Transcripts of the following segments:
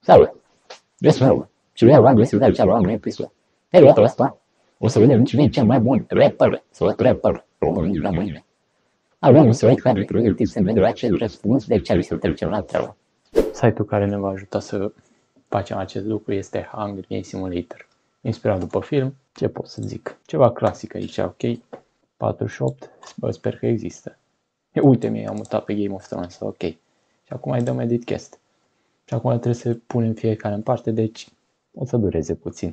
Sabe? Vezi, mă, și lui Abraham găsi de cea Abraham prisul. Ei, luat asta. O să vedem nici cel mai bun rapper, să vă rapper, românul din România. Abraham să vede care trebuie tip să vede ce răspuns de ce să te ceva treabă. Site-ul care ne va ajuta să facem acest lucru este Hunger Games Simulator. Inspirat după film, ce pot să zic? Ceva clasic aici, ok? 48, sper că există. Uite, mi-am mutat pe Game of Thrones, ok. Și acum îi dăm edit cast. Și acum trebuie să punem fiecare în parte, deci o să dureze puțin.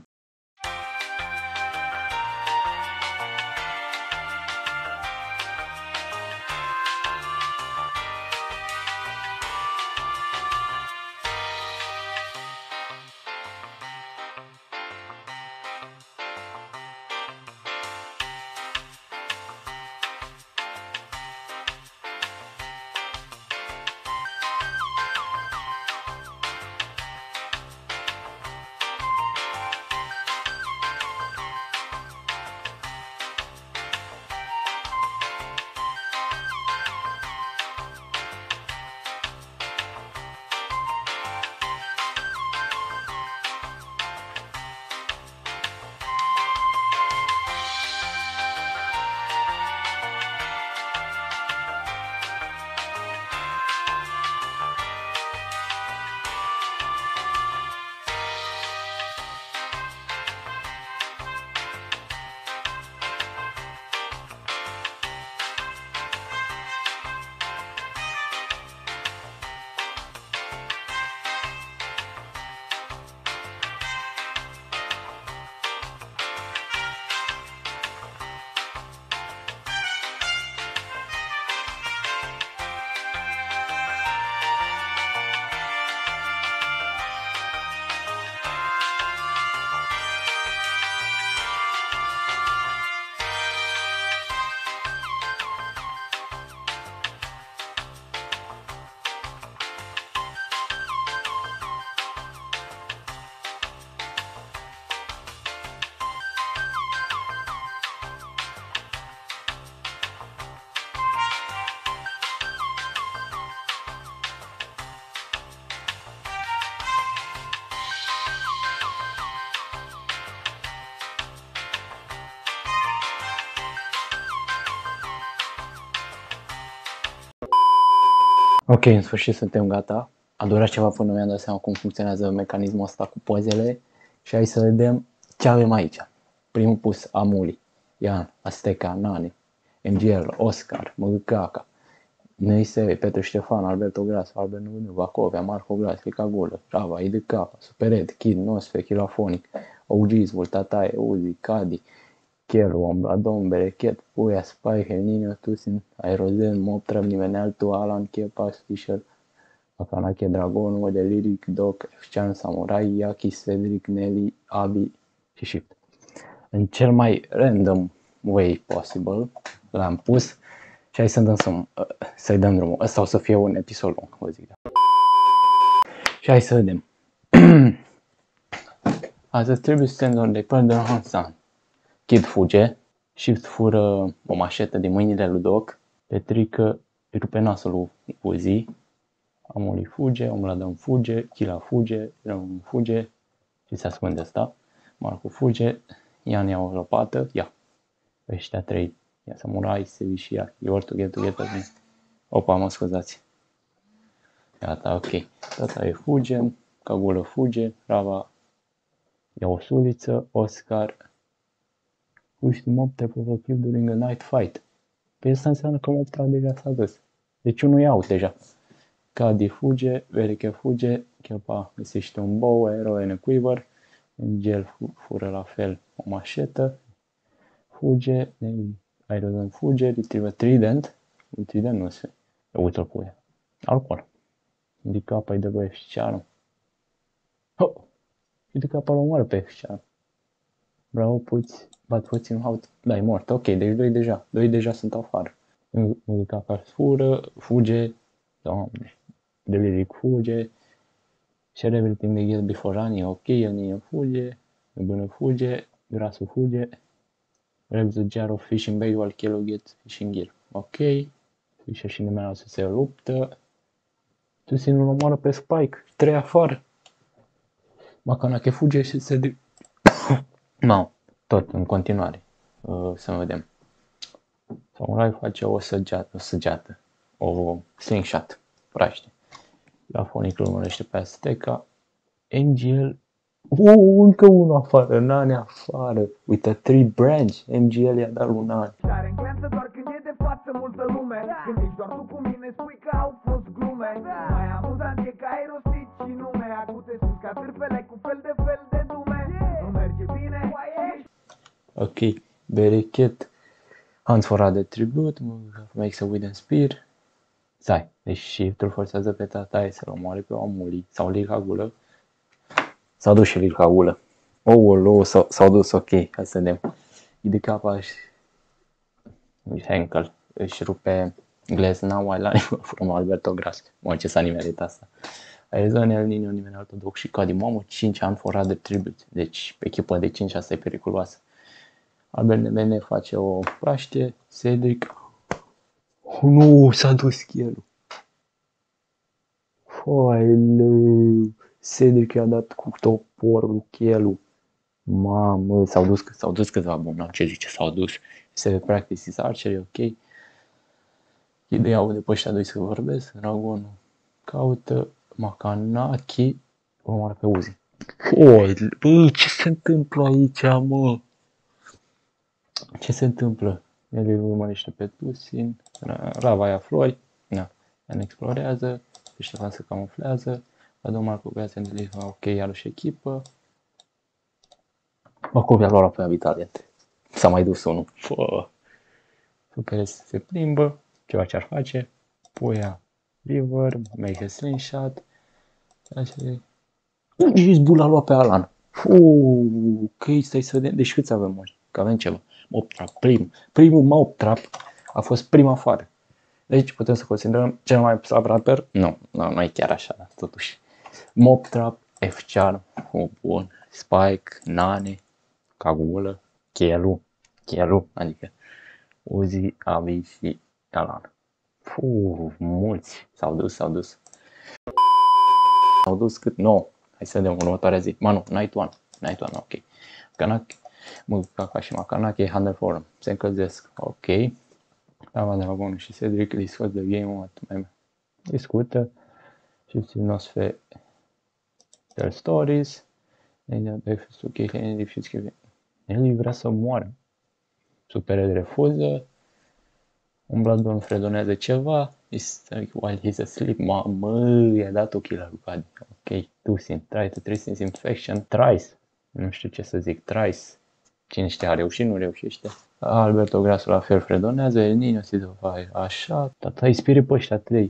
Ok, în sfârșit suntem gata. A durat ceva până mi-am dat seama cum funcționează mecanismul ăsta cu pozele și hai să vedem ce avem aici. Primul pus, Amuli, Ian, Azteca, Nani, MGL, Oscar, Măgăcaca, Neisei, Petru Ștefan, Alberto Grasu, Albert Nunu, Vacovia, Marco Gras, Lica Gulă, Rava, IDK, Supered, Kid, Nosfe, Chilafonic, OGs, Vultatae, Uzi, Cadi, Chelu, Ombradon, Berechet, Puia, Spy, Helninio, Tusin, Aerozen, Moptrap, nimeni altul, Alan, Chepas, Fischer, Akanache, Dragon, Wede, Lyric, Doc, Fcean, Samurai, Yaki, Cedric, Nelly, Abi și Shift. În cel mai random way possible l-am pus și hai să-i dăm drumul. Ăsta o să fie un episod lung, vă zic. Și hai să vedem. As a tribute stand on the Purple Hansan. Kid fuge, Shift fură o mașetă din mâinile lui Doc, Petrică îi rupe nasul lui Uzi, Amuli fuge, Omladon fuge, Chila fuge, Răun fuge și se ascunde asta, Marco fuge, Ian ia o lopată, ia, ăștia trei, ia Samurai, Sevi și ia, you are together, opa, mă scuzați, gata, ok, tata e fuge, Cagulă fuge, Rava ia o suliță, Oscar, push the mob trap of a clip during a night fight. Păi asta înseamnă că mob trap deja s-a dus. Deci unul e out deja. Cadi fuge, Vereche fuge, Chelpa găsește un bow, Aero and a quiver, Angel fură la fel o mașetă, fuge, Aerodon fuge, Retriever Trident, un Trident nu se, uite-l cu ea. Alcool. Indica pe de lui Fșceanu. Ho! Indica pe omoară pe Fșceanu. Bravo, bat puțin out. Da, e mort. Ok, deci doi deja sunt afară. Indica că fură, fuge, doamne. Deliric fuge. Share everything they get before running, ok, el Nino fuge, Nebună fuge, Grasul fuge, grabs the jar of fishing bait while Kelo gets fishing gear, ok, Fisher și nimeni altul se luptă, Tusi nu-l omoară pe Spike, 3 afară, Makanaki fuge și se... No, tot în continuare. Să vedem. Samurai face o săgeată, o slingshot, praște. La Fonic îl urmărește pe Azteca. MGL... încă unul afară, Nani afară. Uite, 3 branch, MGL i-a dat lui Nani. Care încleanță doar când e de față multă lume. Când ești doar tu cu mine spui că au fost glume. Mai amuzant e că ai rostit și nume. Acum te spus ca târfele cu fel de dume. Nu merge bine, Ok, Berechet. Hunt for other tribute, makes a wooden spear. Stai, deci shift-ul forțează pe Tataie să-l omoare pe Omuli sau Lirhagulă. S-a dus și Lirhagulă. S-au dus, ok, hai să vedem. IDK și Henkel își rupe Glesnaua la from Alberto Gras. Mă, ce s-a nimerit asta. Arizona, El Niño, nimeni ortodox și Cadimomă, 5 ani for other tribute. Deci, echipă de 5 asta e periculoasă. Albert Nebene face o praștie, Cedric. Nu, s-a dus Chielu. Foaileu. Cedric i-a dat cu toporul Chielu. Mamă, s-au dus câțiva buni, ce zice, s-au dus. Se practice archery, ok. Ideea aude pe ăștia doi să vorbesc, Dragonul caută, Makanaki, omoară pe Uzi. Bă, ce se întâmplă aici, mă? Ce se întâmplă? El îl urmărește pe Tusin, Rava ia flori, Ian explorează, Ștefan se camuflează, Adomar cu Gaia se ok, iarăși echipă. Macovia lor apoi abitalent. S-a mai dus unul. Super se plimbă, ceva ce ar face. Puia River, make a slingshot. Gizbul a luat pe Alan. Ok, stai să vedem. Deci câți avem ori? Că avem ceva. Mob trap, primul mob trap a fost prima afară. Deci putem să considerăm cel mai slab rapper? Nu e chiar așa, dar totuși. Mob trap, F-Charm, bun, Spike, Nane, Kagula, Chielu, adică Uzi, Abi și Alan. Mulți s-au dus. S-au dus cât? 9. Hai să vedem următoarea zi. Night one, ok. Kanaki, Mukaka și Makanaki, 100 forum. Se încălzesc, ok. Ava Dragonul și Cedric discută de game-ul mai discută și ținose tell stories. Eli vrea să moară. Supered refuză. Un Bloodborne fredonează ceva. While he's asleep. I-a dat o kill lui Cadi. Ok, Tusin. Try to trace his infection. Thrice. Nu știu ce să zic. Thrice. Cine știe, a reușit, nu reușește. Alberto Grasul la fel fredonează. El Niño se dă așa. Tata îi spire pe ăștia 3.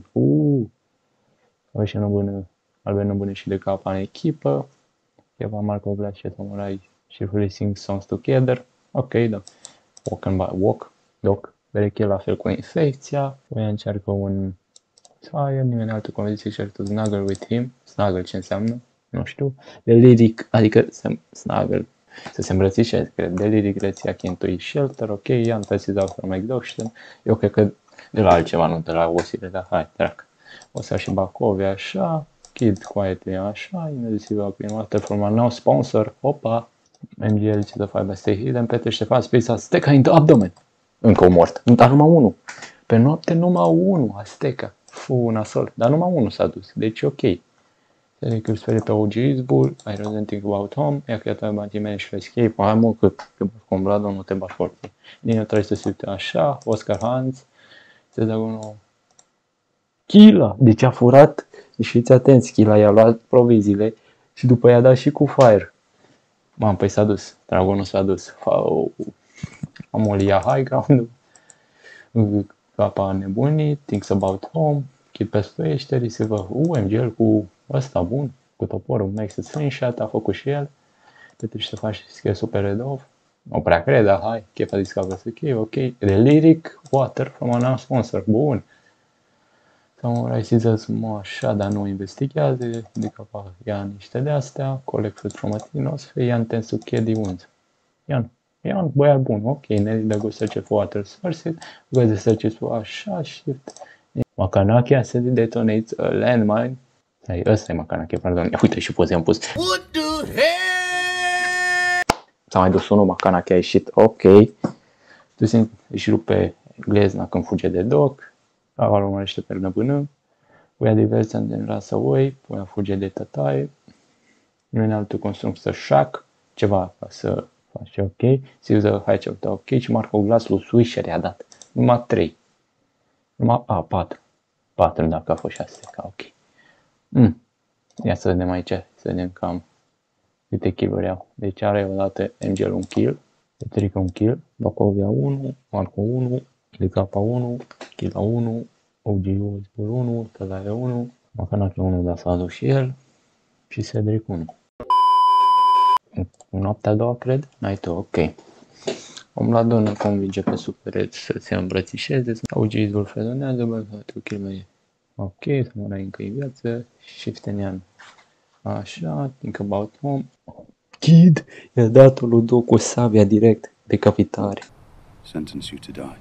Albert Năbână și de capa în echipă. Eva Marco Glass și Samurai și releasing songs together. Ok, da. Walk. Bereche la fel cu infecția. Oia încearcă un Sire, nimeni altă convenție și to snuggle with him. Snuggle ce înseamnă? Nu știu. Deliric, adică snuggle, să se îmbrățișeze, cred. Deliric reția Chintui Shelter, ok, Ian Tessis out from exhaustion. Eu cred că de la altceva, nu de la osile, dar hai, drac. O să și Bacovia așa. Kid quietly așa, immediately walking water from a now sponsor, opa, MGL to the fiber stay hidden, Petre Ștefan space Azteca in the abdomen. Încă un mort, dar numai unul. Pe noapte numai unul, Azteca. Nasol, dar numai unul s-a dus, deci ok. Cedric îl sperie pe OG Izbull, I don't think about home, ea că iată bani manage to escape, hai mă, că cum Bradon nu te bat foarte. Nino trebuie să se uite așa, Oscar Hans, se dă unul. Chila, deci a furat, și fiți atenți, Chila i-a luat proviziile și după i-a dat și cu fire. Păi s-a dus, Dragonul s-a dus. Omul ia high ground, capa nebunit, thinks about home, Kid pestuiește, receiver, MGL cu ăsta bun, cu toporul, makes a slingshot, a făcut și el. Petre și să faci scare super red off. Nu prea cred, dar hai, Kepa discover ok. The lyric, water from a non-sponsor, bun. Samurai Scissors, așa, dar nu investigează, adică ia niște de-astea, collect fruit from Atinos, Ian tends to care the wounds. Ian, băiat bun, ok, Nelly the go search for water sources, goes the searches for așa, shift. Makanaki accidentally detonates a landmine, Ăsta e Macanache, pardon. Uite și poze am pus. S-a mai dus unul, Macanache a ieșit, ok. Tu își rupe glezna când fuge de Doc. Ava urmărește pe până. Puia diverse în rasa away, puia fuge de tătaie. Nu e altul construcție Shack, ceva ca să faci ok. Siuză hai ce ok și Marco Glass lui Swisher i-a dat. Numai 3. Numai 4. 4 dacă a fost 6, ca ok. Ia să vedem aici, să vedem cam câte kill-uri au. Deci are odată MGL un kill, Petrica un kill, Bacovia 1, Marco 1, Licapa 1, Kila 1, OG 1, Tălaia 1, Macanache 1, dar s-a adus și el, și Cedric 1. În noaptea a doua, cred? Night 2, ok. Omladon îl convinge pe Super să se îmbrățișeze, OG-ul îl fredonează, bă, tu kill mai ok, să mă încă în viață, Shiftenian. Așa, think about home. Kid i-a dat lui Doc cu sabia direct, decapitare. Sentence you to die.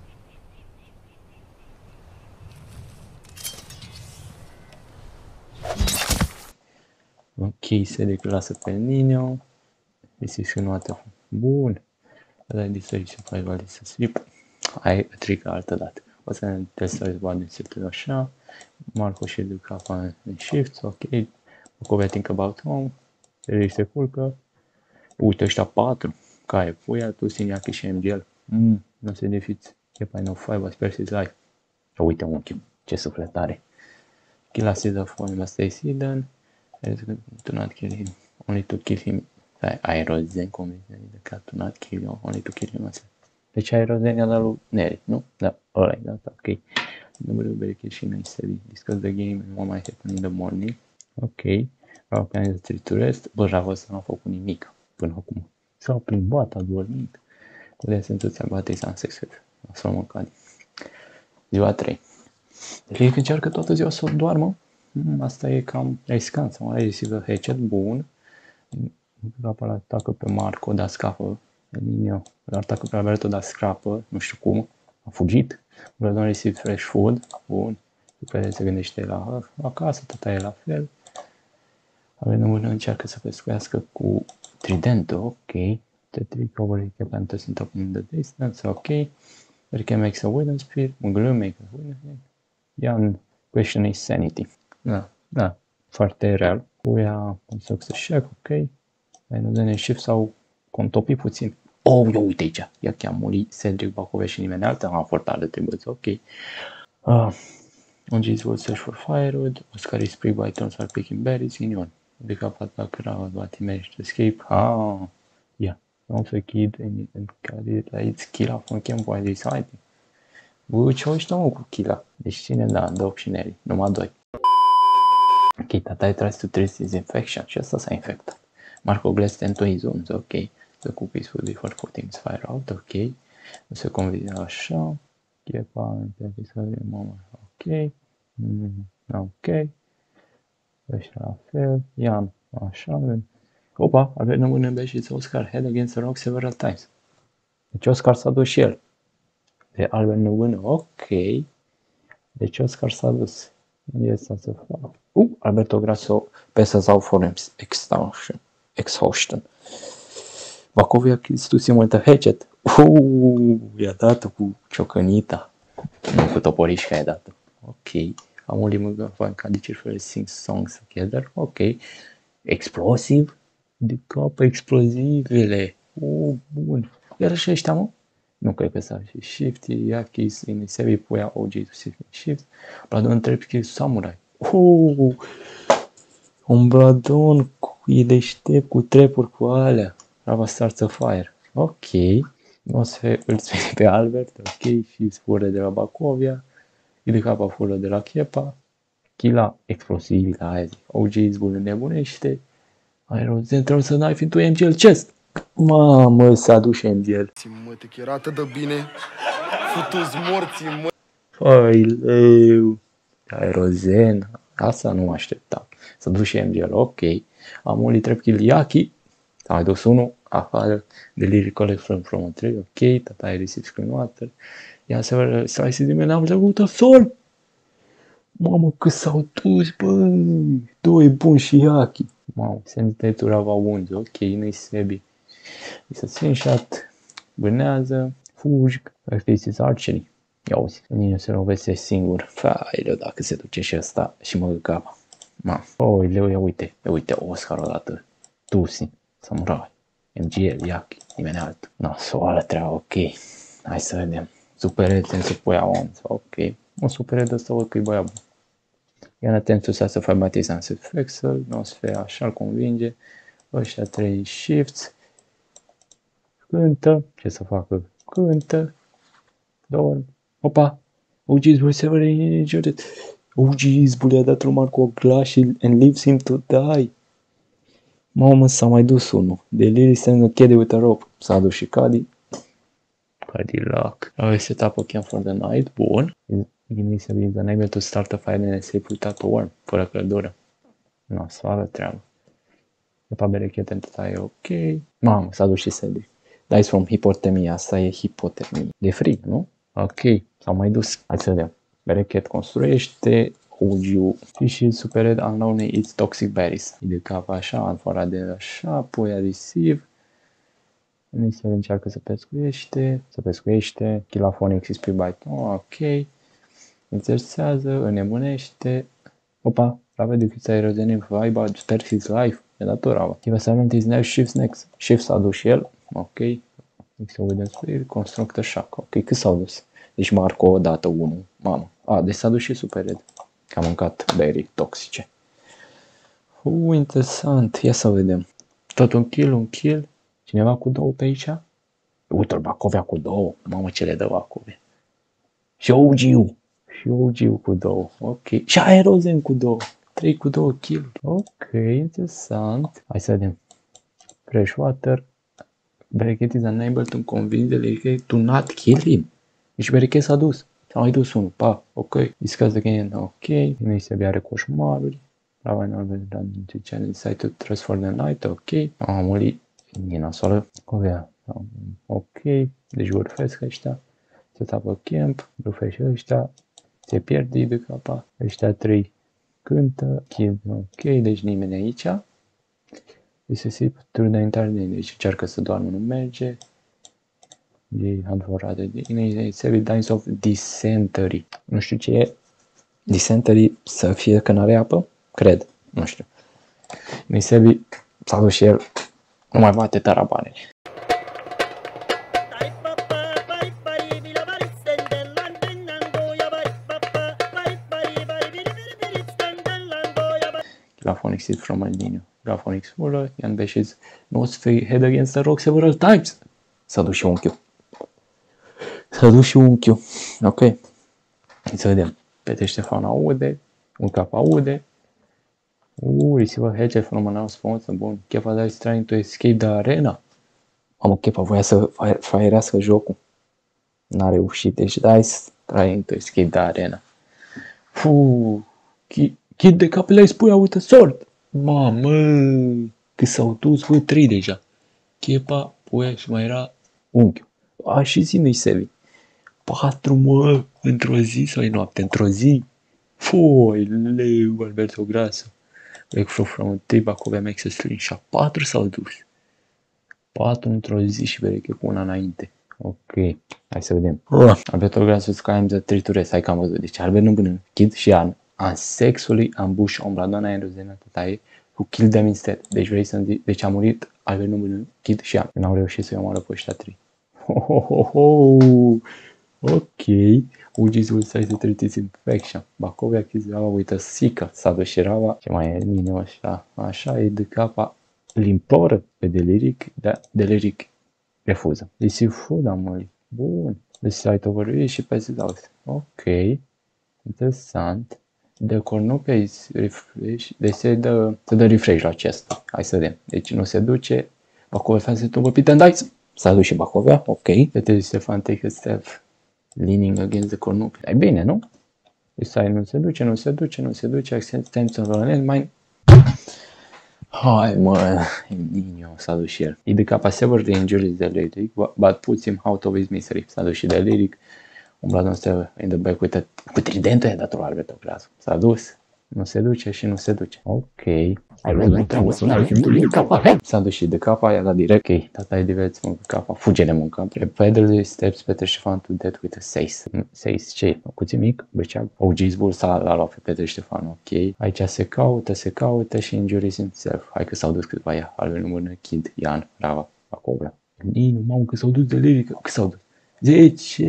Ok, Cedric îl lasă pe Nino. Discuționată. Bun. Ăla e distracție, fai vali să slip. Ai trică altă dată. O să ne testezi bani în siftul așa. Marco și de capa în shift, ok. Bacovia think about home. Cedric se culcă. Uite ăștia 4. Care puia, tu Siniachi și MGL. Nu se defiți. E pe no 5, was Percy's life. Uite unchiul. Ce sufletare. Kill assist of one must stay hidden. Do not kill him. Only to kill him. Aerozen, cum e de cat, do not kill him. Only to kill him. Deci Aerozen i-a dat lui Neri, nu? Da, ăla-i dat, ok. Numărul Berechel și noi se discuss the game and what might happen in the morning. Ok. Organizații to rest. Bă, Ravo ăsta n-a făcut nimic până acum. S-au plimbat, a dormit. Cu de sentuția batei s-a însexuat. Să mă cadi. Ziua 3. Deci că încearcă toată ziua să doarmă. Asta e cam riscant. Să mă receiver headshot bun. Capa atacă pe Marco, dar scapă. Elinio atacă pe Alberto, dar scrapă. Nu știu cum. A fugit. Bradon receive fresh food. Bun. După se gândește la acasă, tata e la fel. Avem încearcă să pescuiască cu tridentul. Ok. Tetric over the sunt up in the distance. Ok. There can make a wooden spear. Un glue make a wooden spear. Ian question is sanity. Da. Foarte real. Puia construcție shack. Ok. Ai nu de shift sau contopi puțin. Oh, eu uite aici. Ia chiar muri Cedric, Bacovia și nimeni altă. Am fortat de trebuie. Ok. OGs will search for firewood. Oscar is spree by turns while picking berries. Inion. De capat la crowd, but he managed to escape. Yeah. Also a kid and carried like its killer from camp while he's hiding. Bă, ce ăștia mă cu killer? Deci cine da, Doc și Nelly. Numai 2. Ok, tata tries to treat his infection și ăsta s-a infectat. Marco Glass tend to his wounds, ok. The cookies will be for putting his fire out, ok. O să convine așa. Chepa, mama, ok. Ok. Ăștia la fel. Ian, așa. Opa, avem în beșiță Oscar head against the rock several times. Deci Oscar s-a dus și el. De Albert Năvână, ok. Deci Oscar s-a dus. Este să fac. Alberto Grasso pesa sau for exhaustion. Bacovia tu simultă headset. I-a dat cu ciocănita. Nu cu toporișca i-a dat. Ok. Am un limă ca de ce sing songs together. Ok. Explosive. De cap explozivele. Bun. Iar așa ăștia, mă? Nu cred că s-a și shift, Yakis, in sevi puia OG to shift. Bladon trap kill samurai. Un Bladon e deștept cu trepuri cu alea. Rava starts a fire. Ok. O să îl spune pe Albert. Ok. Și fură de la Bacovia. De capa fură de la Chepa. Killa explosivi la aia. OG zbulă nebunește. Aerozen trebuie să knife into MGL chest. Mamă, s-a dus MGL. Mă, te chiar atât de bine. Futu-ți morții, mă. Hai, leu. Aerozen. Asta nu mă așteptam. S-a dus și MGL, ok. Am unii trep kill Yaki. S-a mai dus unul. Afară. Delivery collect from a tree, ok. Tata ai receive screen water. Ia several slices de mele am trecut sol. Mamă, cât s-au dus, bă! Doi buni și Haki. Mamă, semnătura va unzi, ok, nu-i sebi. It's a slingshot, vânează, fugi, practices archery. Ia uzi, nici se lovește singur. Faileu, dacă se duce și ăsta și mă capa. Ma, leu, ia uite, Oscar odată. Tusi, Samurai, MGL, Yaki, nimeni altul. Nasoală treaba, ok. Hai să vedem. Superete în supuia onță, ok. Un superete ăsta văd că e băia bun. Iar atentul să fac batiza în set flexel, nu o să fie așa, îl convinge. Ăștia 3 shifts. Cântă, ce să facă? Cântă, dorm. Opa! OG's will sever injured. OG's bully a dat lui Marco o glass and leaves him to die. Mamă, s-a mai dus unul. Delirious stands a Caddy with a rope. S-a dus și Caddy. Caddy luck. I set up a camp for the night. Bun. Ignis is unable to start a fire and escape without a worm. Fără căldură. Nasoală treabă. De pa berechete în e ok. Mamă, s-a dus și Cedric. Dice from hipotermia, asta e hipotermie. De frig, nu? Ok, s-au mai dus. Hai să vedem. Berechet construiește, OG-ul și Supered Unknown It's Toxic Berries. De cap așa, anfora de așa, apoi receive. Inițial încearcă să pescuiește, Killaphonics is pre-bite, ok. Exersează, înnebunește. Opa, Rava de Chița Aerogenim Vibe, spare his life. E datorava. Give assignment is now shifts next. Shift s-a dus și el. Ok. Constructă shock. Ok, cât s-au dus? Deci Marco o dată 1. Mamă. Deci s-a dus și Supered. Că am mâncat berry toxice. Interesant. Ia să vedem. Tot un kill. Cineva cu 2 pe aici? Uite-l, Bacovea cu 2. Mamă, ce le dă Bacovea. Și OG-ul cu 2. Ok. Și Aerozen cu 2. 3 cu 2 kill. Ok, interesant. Hai să vedem. Freshwater. Berechet is unable to convince the Berechet to not kill him. Deci Berechet s-a dus. S-a mai dus unul. Ok. Discuss again. Ok. Nu se are coșmaruri. Rava Norvel done to challenge site to trust for the night. Ok. Amuli. E nasoală. Covea. Ok. Deci urfesc ăștia. Se tapă camp. Rufește ăștia. Se pierde de capa. Ăștia 3 cântă. Kill. Ok. Deci nimeni aici. This is it through the entire day. Deci încearcă să doarmă, nu merge. E advorată de initial signs of dysentery. Nu știu ce e. Dysentery să fie că n-are apă? Cred. Nu știu. Initial s-a dus și el. Nu mai bate tarabanele. Killaphonics is from El Nino. Killaphonics full, Ian Bashes knows he head against the rock several times. S-a dus și unchiul. Ok. Hai să vedem. Petre Ștefan aude. Un cap aude. Receiver hedge from an sponsor. Bun. Kepa is trying to escape the arena. Mamă, Kepa voia să faierească jocul. N-a reușit. Deci Dice trying to escape the arena. Kid de capele îi spui with a sword. Mamă, că s-au dus voi 3 deja. Kepa, Puia și mai era unchiul. Și zi nu-i Sevi. 4, mă, într-o zi sau e noapte? Într-o zi. Leu, Alberto Grasso. Back from a Bacovea makes a slingshot. 4 s-au dus. 4 într-o zi și Bereche cu una înainte. Ok, hai să vedem. Alberto Grasso climbs a tree to rest. Hai că am văzut. Deci Albert nu până Kid și An sexually ambush Ombradona Aerozena Tataie who killed them instead. Deci vrei să zic, deci a murit Albert nu până Kid și An. N-au reușit să-i omoară pe ăștia 3. Ok. Ugi's will say to treat this infection. Bacovea kills Rava with a sickle. S-a dus și Rava. Ce mai e linie așa? Așa e de capa. Îl imploră pe Deliric, dar Deliric refuză. Receive food, amări. Bun. The site over și passes out. Ok. Interesant. The cornupia is refresh. Deci se dă refresh la acesta. Hai să vedem. Deci nu se duce. Bacovea se tumbă Pit and Dice. S-a dus și Bacovea. Ok. Petre Stefan take a step. Leaning against the cornupia. E bine, nu? Deci nu se duce. Accent on the mine. Hai, mă. Nino s-a dus și el. E de capa sever the injuries de Lyric, but puts him out of his misery. S-a dus și de Lyric. Umbladon still in the back cu tridentul e datul Alberto Creazu. S-a dus. Nu se duce și nu se duce. Ok. S-a dus și de capa, i-a dat direct. Ok, tata e diverți mă cu capa. Fuge de muncă. Repeatedly steps Petre Ștefan to death with a 6. 6 ce? Cuțit mic, briceag. OG's Bull l-a luat pe Petre Ștefan. Ok. Aici se caută și injuries himself. Hai că s-au dus câtva ea. Albert numără Kid, Ian, Rava, Acobra. Ninu, mamă, că s-au dus de lirică. Că s-au dus. 10.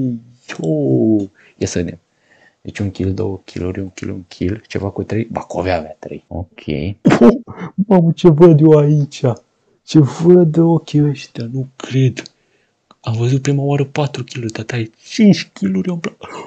Ia să vedem. Deci un kill, 2 kill-uri, un kill, ceva cu 3, Bacovea avea 3. Ok. Mamă, ce văd eu aici? Ce văd de ochii ăștia? Nu cred. Am văzut prima oară 4 kill-uri, tata, e 5 kill-uri,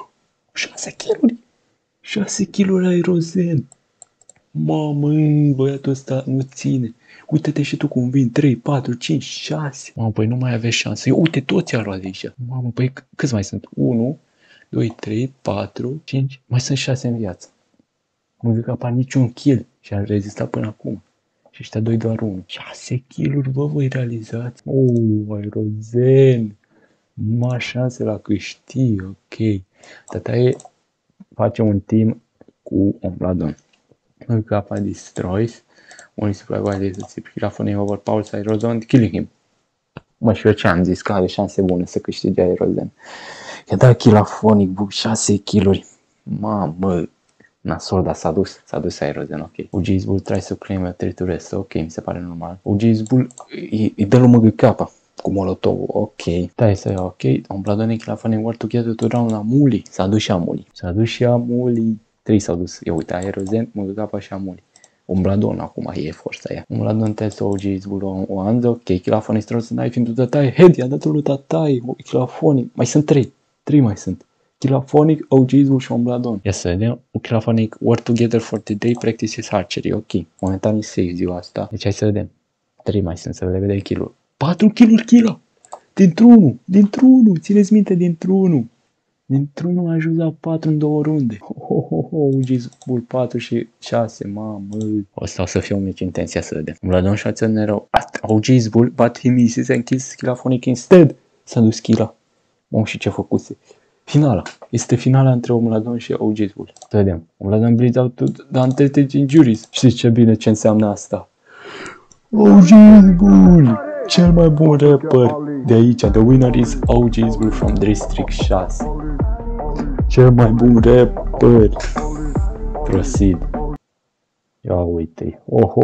6 kill-uri. 6 kill-uri aerozen. Mamă, băiatul ăsta nu ține. Uite-te și tu cum vin, 3, 4, 5, 6. Mamă, păi nu mai aveți șansă. Uite, toți a luat de aici. Mamă, păi câți mai sunt? 1, 2, 3, 4, 5, mai sunt 6 în viață. Nu zic că apar niciun kill și a rezistat până acum. Și ăștia 2 doar 1. 6 kill-uri, bă, voi realizați? Aerozen. Mari șanse la câștig, ok. Tata e, face un team cu Ombladon. Noi capa destroys. Only survival is a Hilafonic overpowers Aerozen, killing him. Mă, și eu ce am zis, că are șanse bune să câștige Aerozen. I-a dat Hilafonic, 6 kill-uri. Mamă, nasol, dar s-a dus Aerozen, ok. OG's Bull tries to claim a tree to rest, ok, mi se pare normal. OG's Bull îi dă lui măgăcapa cu molotovul, ok. Da, este ok. Ombladon and Hilafonic work together to round Amuli. S-a dus și Amuli. 3 s-au dus. Eu uite, Aerozen, măgăcapa și Amuli. Ombladon acum e forța aia. Ombladon tells OG's Bull o hands, ok. Hilafonic throws a knife into the tie. Head, i-a dat lui Tatai. Hilafonic, mai sunt 3. 3 mai sunt. Hilafonic, OG's Bull și Ombladon. Ia să vedem. Hilafonic work together for the day, practices archery. Ok. Momentan e safe ziua asta. Deci hai să vedem. 3 mai sunt, să le vedem kill-uri. 4 kill-uri, Kila! Dintr-unul! Țineți minte, dintr-unul! Dintr-unul a ajuns la 4 în 2 runde. OG's Bull 4 și 6, mamă. Asta o să fie un meci intensia să vedem. Ombladon și Ațănero. OG's Bull, but he misses and kills Hilafonic instead. S-a dus Kila. Mamă, și ce făcuse. Finala. Este finala între Ombladon și OG's Bull. Să vedem. Ombladon bleeds out to the untested injuries. Știți ce bine ce înseamnă asta? OG's Bull! Cel mai bun rapper de aici. The winner is OG's Bull from District 6. Cel mai bun rapper. Proceed. Ia uite.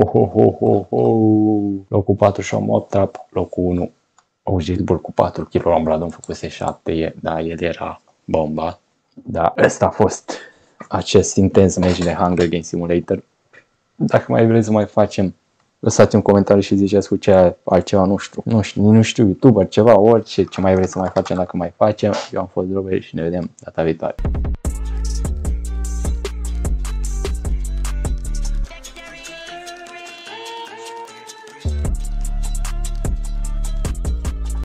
Locul 4 și Mob Trap. Locul 1. OG's Bull cu 4 kg. Ombladon făcuse 7. Da, el era bomba. Da, ăsta a fost acest intens match de Hunger Games Simulator. Dacă mai vreți să mai facem, lăsați un comentariu și ziceți cu ce altceva, nu știu, YouTuber, ceva, orice, ce mai vreți să mai facem, dacă mai facem. Eu am fost Robert și ne vedem data viitoare.